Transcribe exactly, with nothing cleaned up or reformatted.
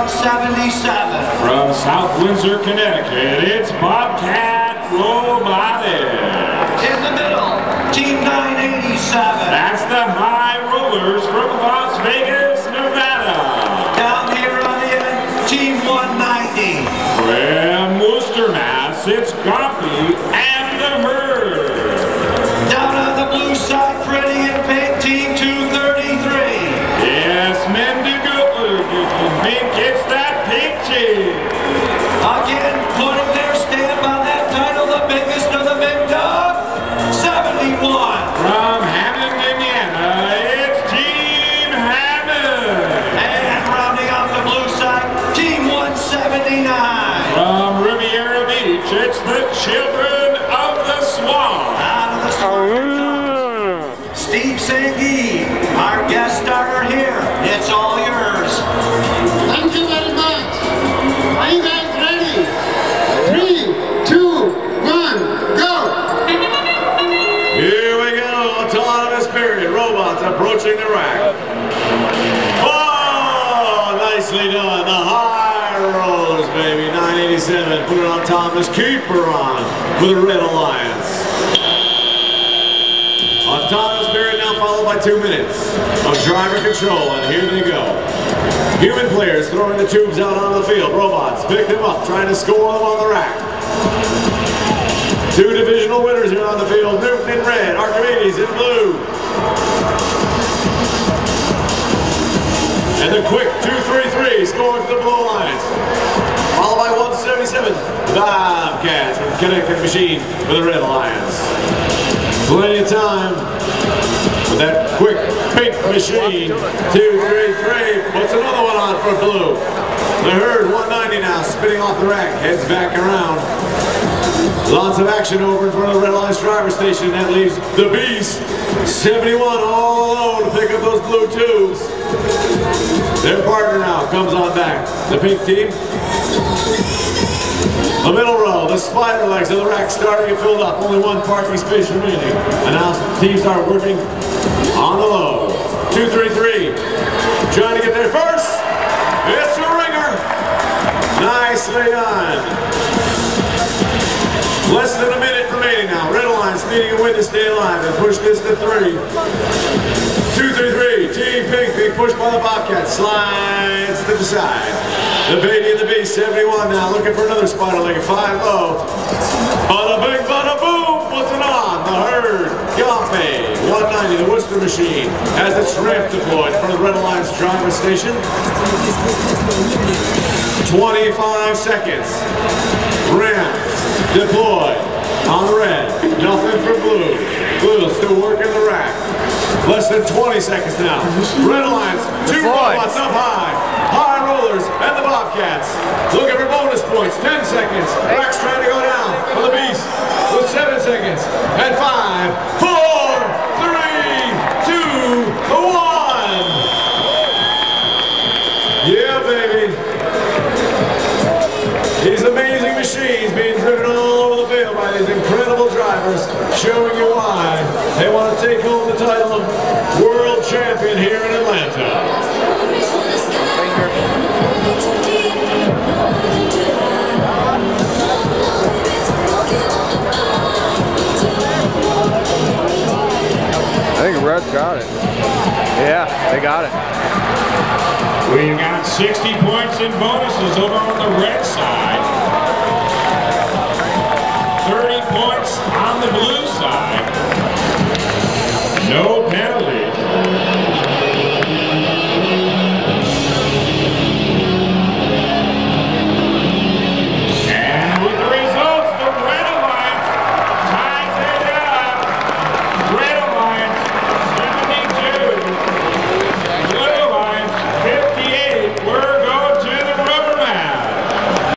one seventy-seven. From South Windsor, Connecticut, it's Bobcat Robotics. In the middle, Team nine eighty-seven. That's the High Rollers from Las Vegas, Nevada. Down here on the end, Team one ninety. From Worcester, Mass, it's Coffee and the Herd. Down on the blue side, pretty in pink, Team two thirty-three. Yes, Mendigo Pink, it's that pink team. Again, putting their stamp on that title, the biggest of the big dogs, seventy-one. From Hammond, Indiana, it's Team Hammond. And rounding out the blue side, Team one seventy-nine. From Riviera Beach, it's the Children of the Swamp. Out of the swamp, Steve Sanghi, our guest starter here. It's all yours. Thank you very much. Are you guys ready? Three, two, one, go! Here we go, autonomous period. Robots approaching the rack. Oh, nicely done. The High Rollers, baby. nine eighty-seven. Put it on Thomas. Keeper on for the Red Alliance. Autonomous period now followed by two minutes of driver control, and here they go. Human players throwing the tubes out on the field. Robots pick them up, trying to score them on the rack. Two divisional winners here on the field. Newton in red, Archimedes in blue. And the quick two three three scoring for the Blue Alliance. Followed by one seventy-seven, Bobcats from Connecticut Machine for the Red Alliance. Plenty of time with that quick pink machine. Two, three, three. Puts another one on for blue. The Herd, one ninety now, spinning off the rack, heads back around. Lots of action over in front of the Red Alliance driver station. That leaves the Beast, seventy-one, all alone to pick up those blue tubes. Their partner now comes on back. The pink team. The middle row, the spider legs of the rack starting to fill up. Only one parking space remaining. And now teams are working on the low. Two, three, three. Trying to get there first. It's a ringer. Nicely done. Less than a minute remaining now. Red Alliance needing a win to stay alive and push this to three. Two, three, three. Team Pink being pushed by the Bobcat. Slides to the side. The Beatty and the Beast, seventy-one now, looking for another spider leg, five oh. Bada bing, bada boom, puts it on. The Herd, Yampe, one ninety, the Worcester Machine, has its ramp deployed for the Red Alliance driver station. twenty-five seconds. Ramp deployed on the red, nothing for blue. Blue still working the rack. Less than twenty seconds now. Red Alliance, two robots up high. High Rollers and the Bobcats. Looking for bonus points, ten seconds. Rack's trying to go down for the Beast with seven seconds. And five, four, three, two, one. Yeah, baby. These amazing machines being driven all over the field by these incredible drivers, showing you why they want to take home the title of world champion here in Atlanta. I think Red's got it. Yeah, they got it. We've got sixty points in bonuses over on the red side. thirty points on the blue side. No